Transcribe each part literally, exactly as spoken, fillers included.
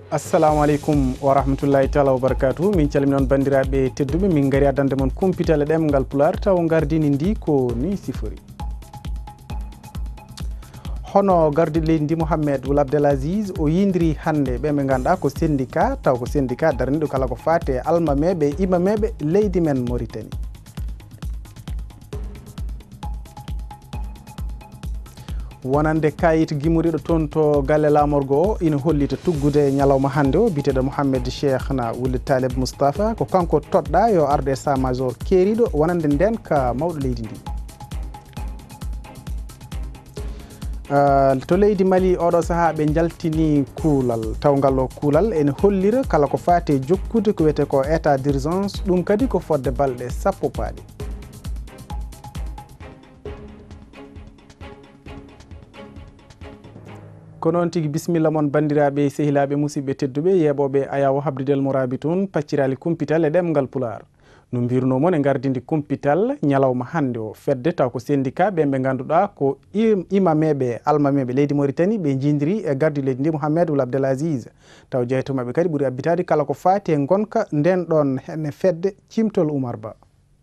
assalamu alaikum wa rahmatullahi taala wa barakatuh. Min calmi non bandiraɓe tedduɓe min gari addande mon kumpitale ɗemgal pular taw gardini ndi ko ni sifori. Hono gardi leydi ndi Mouhamed Ould Abdelaziz o yindiri hande ɓe ɓe ganduɗa ko syndicat taw ko syndicat daraniɗo kala ko fate almameɓe imameɓe leydi men Mauritanie. Wonande kayit gimoriɗo toon to galle lamorgo o ina hollita tuggude ñalawma hande o biteɗo Mouhamed Cheikhna Ould Taleb Moustapha ko kanko toɗɗa yo arde sa major keeriɗo wonande nden ka mawɗo leydi ndi. Uh, to leydi Mali oɗo saaha ɓe jaltini kuulal taw ngal o kuulal ene hollira kala ko fate jokkude ko wiyete ko état d'urgence ɗum kadi ko fodde balɗe sappo paaɗi. ko noon tigi bisimilla moon bandiraɓe sehilaɓe musidɓe tedduɓe yeɓoɓe ayawo habdidel morabi toon paccirali kumpital e ɗemgal pular no mbirno moon e gardidi kumpital ñalawma hande o fedde taw ko syndicat ɓe ɓe ganduɗa ko imameɓe almameɓe leydi Mauritanie ɓe jindiri e gardi leydi ndi Mouhamed Ould Abdelaziz taw jeytomaɓe kadi ɓuuri abbitade kala ko fati e gonka nden ɗon henne fedde cimtol Oumar Ba.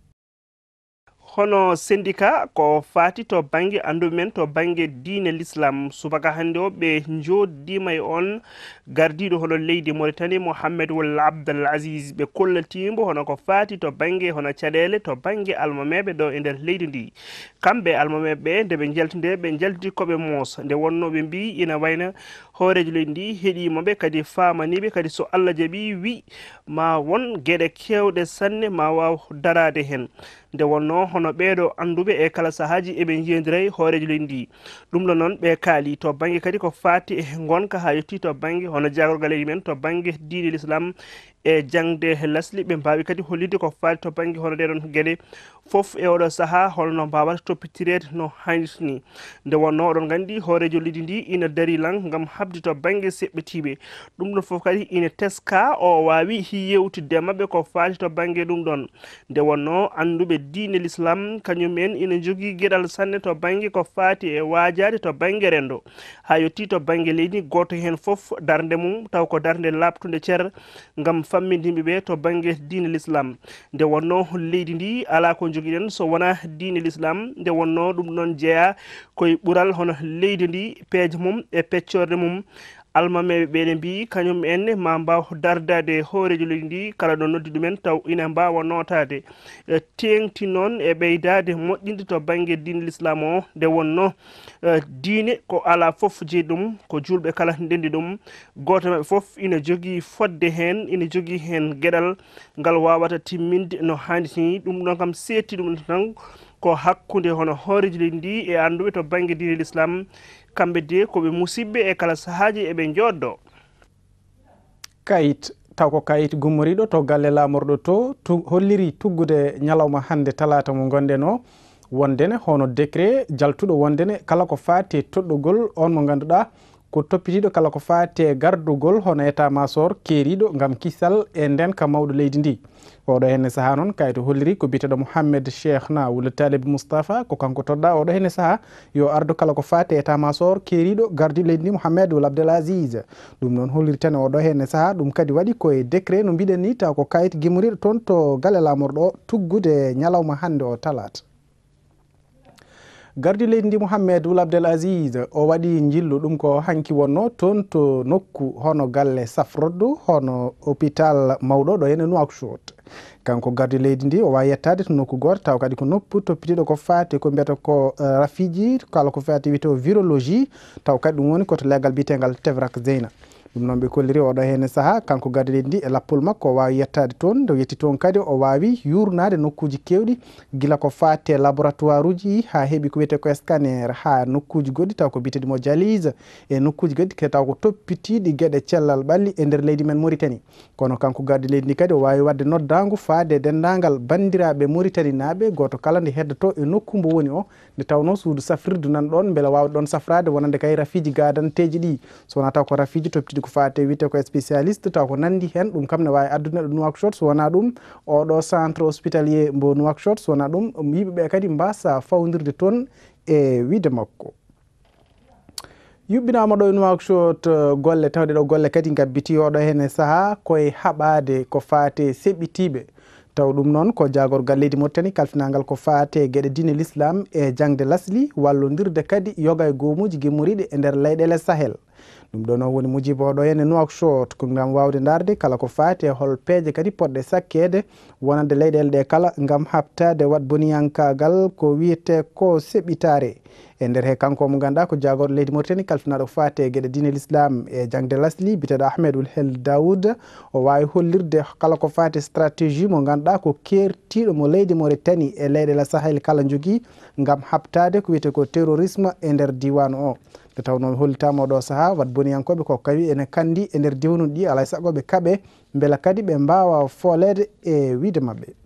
Hono syndicat ko fati to bangi anduɓe men to bangi diine l'islam subaka hande o ɓe joddima e on gardiɗo hono leydi Mauritanie Mouhamed Ould Abdelaziz ɓe kollatimo hono ko fati to bangi hono caɗele to bangi almameɓe ɗo e nder leydi ndi kamɓe almameɓe ɓe nde ɓe jaltide ɓe jalti koɓe moos nde wonno ɓe mbi ina wayna hoorejo leydi ndi heeɗimaɓe kadi famaniɓe kadi so Allah jaaɓi wi ma won gueɗe kewɗe sanne ma waw darade hen nde wonno hono ɓeɗo anduɓe e kala sahaji eɓe jiidiray hoorejo leydi ndi ɗum ɗo noon ɓe kaali to banggue kadi ko fati e gonka ha yetti to banggue hono jagorgal leydi men to banggue diine l'islam e jangde lasli ɓe mbawi kadi hollide ko fati to banggue hono ɗeɗon gueɗe foof e oɗo saaha holno mbawata toppitirede no hannirta ni nde wonno oɗon gandi hoorejo leydi ndi ina dari lan gam habde to banggue seɓɓetiɓe ɗum ɗon foof kadi ina teska o wawi yewtidde mabɓe ko fati to banggue ɗum ɗon nde wonno anduɓe diine l'islam kañumen ina jogui gueɗal sanne to banggue ko fati e wajade to banggue rendo ha yetti to banggue leydi goto hen foof darde mum taw ko darde labtude ceer gam famminde yimɓeɓe to banggue diine l'islam nde wonno leydi ndi ala ko joguiɗen so wona diine l'islam nde wonno ɗum ɗon jeeya koye ɓuural hono leydi ndi peeje mum e peccorde mum almameɓe ɓeɗe mbi kañum en ma mbaw dardade hoorejo leydi ndi kala ɗo noddi ɗumen taw ina mbawa notade tengti noon e ɓeydade moƴƴinde to banggue diine l'islam o nde wonno diine ko ala foof jeeyi ɗum ko julɓe kala ndendi ɗum goto maɓɓe foof ina jogui fodde hen ina jogui hen gueɗal ngal wawata timminde no hannirta ni ɗum ɗon kam setti ɗum tan ko hakkude hono hoorejo leydi ndi e anduɓe to banggue diine l'islam kamɓe de koɓe musidɓe e kala sahaji eɓe joddo kayit taw ko kayit gummoriɗo to galle lamorɗo to tu, holliri tuggude ñalawma hande talata mo gonɗen o wondene hono décret jaltuɗo wondene kala ko fati toɗɗogol on mo ganduɗa ko toppitiɗo kala ko fate gardugol hono état masor keeriɗo gam kissal e nden ka mawɗo leydi ndi oɗo henne saaha noon kayito holliri ko biteɗo Mouhamed Cheikhna Ould Taleb Moustapha ko kanko toɗɗa oɗo henne saaha yo ardu kala ko fate état masor keeriɗo gardi leydi ndi Mouhamed Ould Abdelaziz ɗum noon holliri tan oɗo henne saaha ɗum kadi waɗi koye décret no mbiɗen ni taw ko kayit gummoriɗo toon to galle lamorɗo o tuggude ñalawma hande o talata. gardi leydi ndi Mouhamed Ould Abdelaziz o waɗi jillu ɗum ko hanki wonno toon to nokku hono galle Safroddu hono hôpital mawɗo ɗo henne Nouakchott kanko gardi leydi ndi o wawi yettade to nokku goto taw kadi ko noppu toppitiɗo ko fati ko mbiyata ko uh, rafiji kala ko fati wiyete virologie taw kadi ɗum woni koto leggal biyetegal Tevrak Zeyna ɗum noon ɓe kolliri oɗo henne saaha kanko gardi leydi ndi e lappol makko o wawi yettade toon nde yetti toon kadi o wawi yurnade nokkuji kewɗi guila ko fate laboratoire uji ha heeɓi ko wiyete ko scanner ha nokkuji goɗɗi taw ko biteɗi mo dialyse e nokkuji goɗɗi ke taw ko toppitiɗi gueɗe cellal ɓalli e nder leydi men Mauritanie kono kanko gardi leydi ndi kadi o wawi wadde noddagu faade dendagal bandiraɓe Mauritanie naɓe goto kala nde heddoto e nokku mbo woni o nde tawno suudu safrirdu nan ɗon beela wawde ɗon safrade wonande kay rafiji gadanteji ɗi so wona taw ko rafiji toppitiɗi ko fate wiyete ko spécialiste taw ko nandi hen ɗum kam ne wawi addude ɗo Nouakchott so wona ɗum oɗo centre hospitalier mbo Nouakchott so wona ɗum yimɓeɓe kadi mbasa fawdirde toon e wiide makko. yuɓɓinama ɗo e Nouakchott golle tawde ɗo golle kadi gabbiti oɗo hen saaha koye haɓade ko fate seɓɓitiɓe taw ɗum noon ko jagorgal leydi Mauritanie kalfinagal ko fate gueɗe diine l'islam e jangde lasli wallodirde kadi yoga e gomuji gimmoriɗe e nder leyɗele Sahel. ɗum ɗo noon woni mujibo oɗo hen e Nouakchott ko gam wawde darde kala ko fate hol peeje kadi poɗɗe sakkede wonande leyɗele ɗe kala gam habtade wat boniyankagal ko wiyete ko seɓɓitare e nder he kanko mo ganduɗa ko jagorɗo leydi Mauritanie kalfinaɗo fate gueɗe diine l'islam e jangde lasli biteɗo Ahmed Ould El Daoud o wawi hollirde kala ko fate stratégie mo ganduɗa ko kertiɗo mo leydi Mauritanie e leyɗele Sahel kala jogui gam habtade ko wiyete ko terrorisme e nder diwan o nde tawno hollitama oɗo saaha wat boniyankoɓe ko kawi ene kandi e nder diwanuji ɗi alay saago ɓe kaaɓe beela kadi ɓe mbawa folede e wiide mabɓe.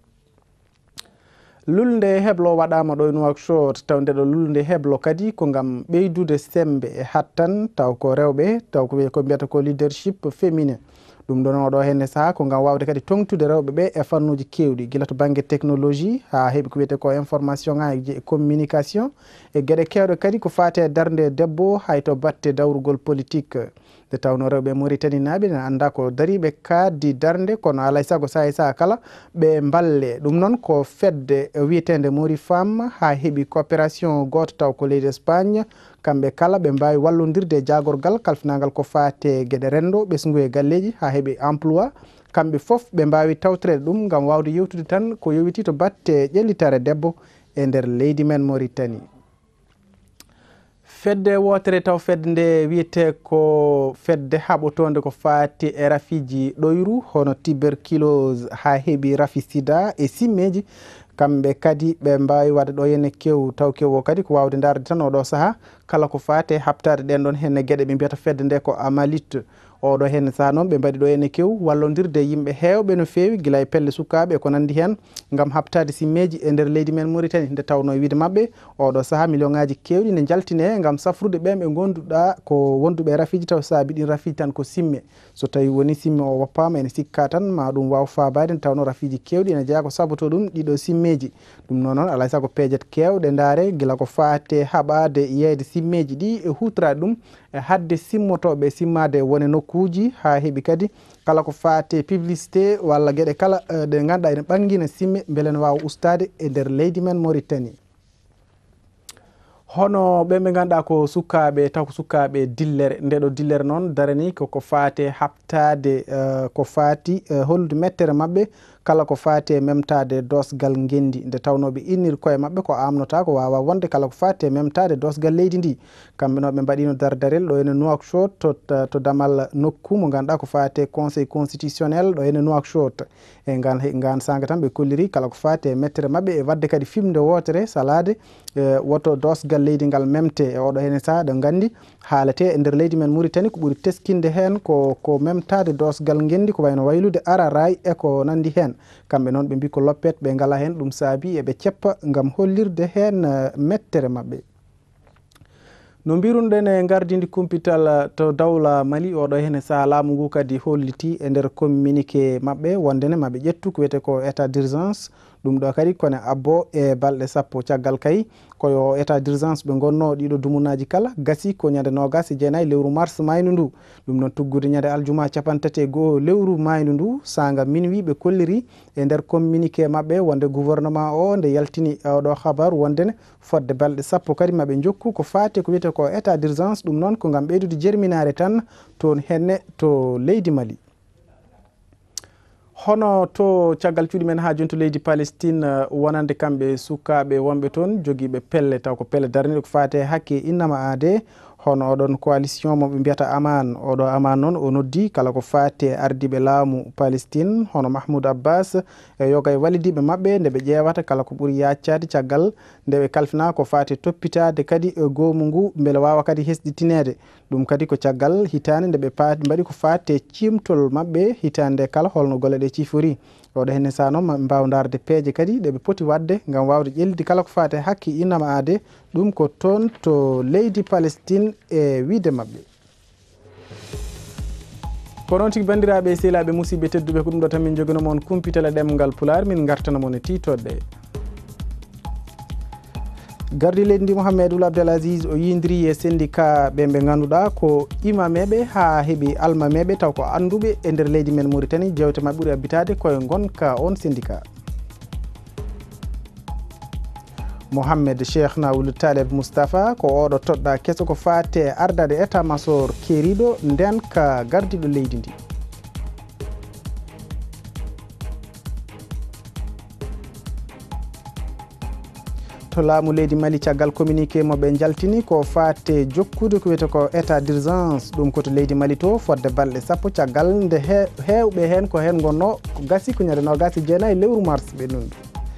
lulnde heblo waɗama ɗo e Nouakchott taw nde ɗo lulnde heblo kadi ko gam ɓeydude sembe e hattan taw ko rewɓe taw ko ko mbiyata ko leadership féminin ɗum ɗon oɗo henne saaha ko gam wawde kadi tongtude rewɓe ɓe e fannuji kewɗi guila to banggue technologie ha heeɓi ko wiyete ko information ngaji e communication e gueɗe kewɗe kadi ko fate darde debbo hay to batte dawrugol politique nde tawno rewɓe Mauritanie naaɓe ne anda ko dariɓe kaddi darde kono alay saago saha e saaha kala ɓe balle ɗum noon ko fedde wiyetede Mori Femme ha heeɓi coopération goto taw ko leydi Espagne kamɓe kala ɓe mbawi wallodirde e jagorgal kalfinagal ko fate gueɗe rendo ɓesgu e galleji ha heeɓi emploi kamɓe foof ɓe mbawi tawtorede ɗum gam wawde yewtude tan ko yowiti to batte ƴellitare debbo e nder leydi men Mauritanie. fedde wotere taw fedde nde wiyete ko fedde haɓotonde ko fati e rafiji ɗoyru hono tuberculose ha heeɓi rafi sida e simmeji kamɓe kadi ɓe mbawi wadde ɗo henne kew taw kew o kadi ko wawde darde tan oɗo saaha kala ko fate habtade ɗen ɗon henne gueɗe ɓe mbiyata fedde nde ko amalit oɗo henne saaha noon ɓe mbaɗi ɗo henne kew wallodirde yimɓe hewɓe no fewi guila e pelle sukaɓe e ko nandi hen gam habtade simmeji e nder leydi men Mauritanie nde tawno e wiide mabɓe oɗo saaha million ngaji kewɗi ne jaltine gam safrude ɓen ɓe gonduɗa ko wonduɓe rafiji taw saabi ɗin rafiji tan ko simme so tawi woni simme o woppama ene sikka tan ma ɗum waw fabade nde tawno rafiji kewɗi ene jeeya ko saboto ɗum ɗiɗo simmeji ɗum noon noon alay saago peejet kewɗe daare guila ko fate haɓade yeyde simmeji ɗi e hutorade ɗum e hadde simmotoɓe simmade wone nokkuji ha heeɓi kadi kala ko fate publicité walla gueɗe kala ɗe ganduɗa ene ɓanguina simme beele ne wawa ustade e nder leydi men Mauritanie. hono ɓen ɓe ganduɗa ko sukaɓe taw ko sukaɓe dillere ndeɗo dillere noon darani koko fate habtade uh, ko fati uh, hollude mettere mabɓe kala ko fate memtade dosgal gendi nde tawnoɓe innir koye mabɓe ko amnota ko wawa wonde kala ko fate memtade dosgal leydi ndi kamɓe noɓe mbaɗino dardarel ɗo ene Nouakchott to, to damal nokku mo ganduɗa ko fate conseil constitutionnel ɗo ene Nouakchott e gan gan sanga tan ɓe kolliri kala ko fate mettere mabɓe e wadde kadi fimde wotere salade e woto dosgal leydi ngal memte e oɗo hene saaha ɗo gandi haalate e nder leydi men Mauritanie ko ɓuuri teskinde hen ko ko memtade dosgal gendi ko wayno waylude araray e ko nandi hen kamɓe noon ɓe mbi ko loppet ɓe ngala hen ɗum saabi eɓe ceppa gam hollirde hen mettere mabɓe. no mbirunɗen e gardidi kumpital to dawla Mali oɗo hene saaha laamu ngu kadi holliti e nder communiqué mabɓe wondene maɓe ƴettu ko wiyete ko état d'urgence ɗum ɗo kadi kone abbo e balɗe sappo caggal kay koyo état d'urgence ɓe gonno ɗiɗo dumunaji kala gasi ko ñande nogas e jeenayyi lewru mars maydu ndu ɗum noon tuggude ñande aljuma capantati e goho lewru maydu ndu sanga minuit ɓe kolliri e nder communiqué mabɓe wonde gouvernement o nde yaltini oɗo habaru wondene fodde balɗe sappo kadi maɓe jokku ko fate ko wiyete ko état d'urgence ɗum noon ko gam ɓeydude jerminare tan toon henne to leydi Mali. hono to caggal cuuɗi men ha joni to leydi Palestine wonande kamɓe sukaɓe wonɓe toon joguiɓe pelle taw ko pelle darniɗe ko fate hakke innama ade hono oɗon coalition mo ɓe mbiyata aman oɗo aman noon o noddi kala ko fate ardiɓe laamu Palestine hono Mahmoud Abbas e yoga e walidiɓe mabɓe nde ɓe ƴewata kala ko ɓuuri yaccade caggal nde ɓe kalfina ko fate toppitade kadi goomu ngu beele wawa kadi hesɗitinede ɗum kadi ko caggal hitande nde ɓe mbaɗi ko fate cimtol mabɓe hitande kala holno golle ɗe cifori oɗo henne sa noon maɓe mbawa darde peeje kadi ɗeɓe poti wadde gam wawde ƴellide kala ko fate hakki innama ade ɗum ko toon to leydi Palestine e wiide mabɓe. ko noon tigui bandiraɓe sehilaɓe musidɓe tedduɓe ko ɗum ɗo tan min joguino moon kumpitale ɗemgal Pulaar min gartana moon e titodde gardi leydi ndi Mouhamedoul Abdel Aziz o yindiri e syndicat ɓe ɓe ganduɗa ko imameɓe ha heeɓi almameɓe taw ko anduɓe e nder leydi men Mauritanie. jewte mabɓe ɓuuri abbitade koye gonka on syndicat. Mohamed Cheikhna Ould Taleb Moustapha ko oɗo toɗɗa keso ko fate ardade état major keeriɗo nden ka gardiɗo leydi ndi. to laamu leydi Mali caggal communiqué mo ɓe jaltini ko fate jokkude ko wiyete ko état d' urgence ɗum koto leydi Mali to fodde balɗe sappo caggal nde hewɓe hen ko hen gonno ko gasi ko ñande nogasi jeenayyi lewru mars ɓe nundu.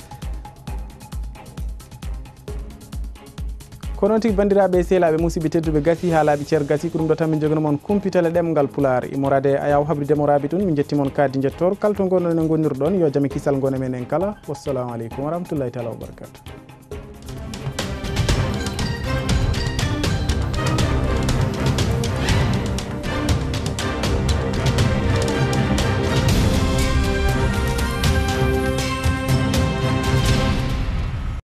ko noon tigui bandiraɓe sehlaɓe musidɓe tedduɓe gasi haalaɓe ceer gasi ko ɗum ɗo tan min jogano moon kumpitale ɗemgal Pulaar immorade ayaw habridemo raabi tun min jettimon kaddi jettor kala to gonɗon e gonirɗon yo jaam e kisal gona men en kala wassalamu aleykum wa rahmatullahi taala wa barakatuh.